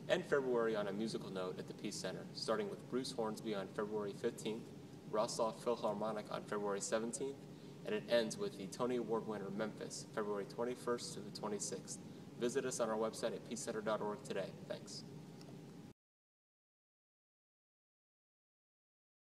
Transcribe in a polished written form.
End February on a musical note at the Peace Center, starting with Bruce Hornsby on February 15th, Rossoff Philharmonic on February 17th, and it ends with the Tony Award winner Memphis, February 21st to the 26th. Visit us on our website at peacecenter.org today. Thanks.